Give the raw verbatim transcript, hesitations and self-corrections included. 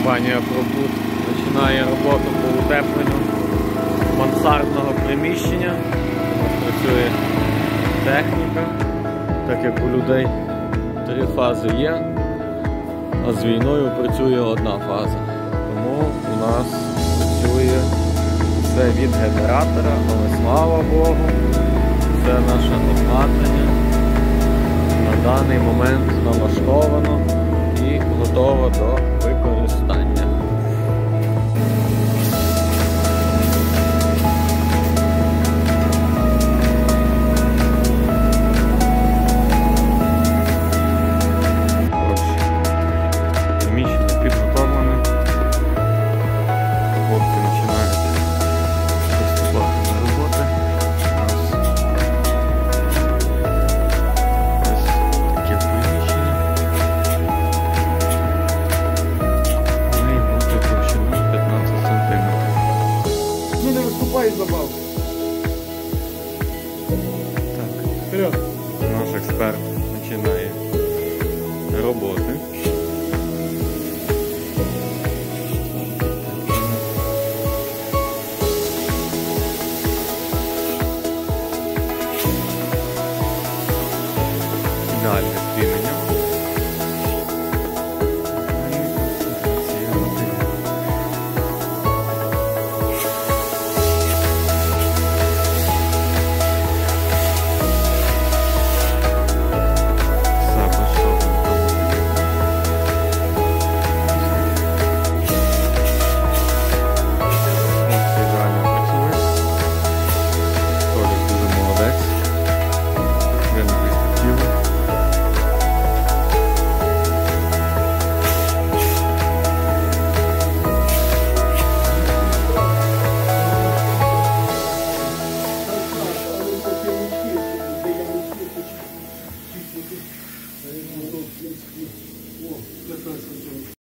Компанія Пробуд починає роботу по утепленню мансардного приміщення. У нас працює техніка, так як у людей три фази є, а з війною працює одна фаза. Тому у нас працює все від генератора, але слава Богу, це наше обладнання на даний момент налаштовано і готово до використання. Приміщення підготовлене. Хлопці починають приступати до роботи. Ось таке приміщення. Має бути товщина п'ятнадцять сантиметрів. Ну не виступай забав. Так, Вперед. наш експерт починає роботи. Ідеальне спінення. О, п'ятнадцять.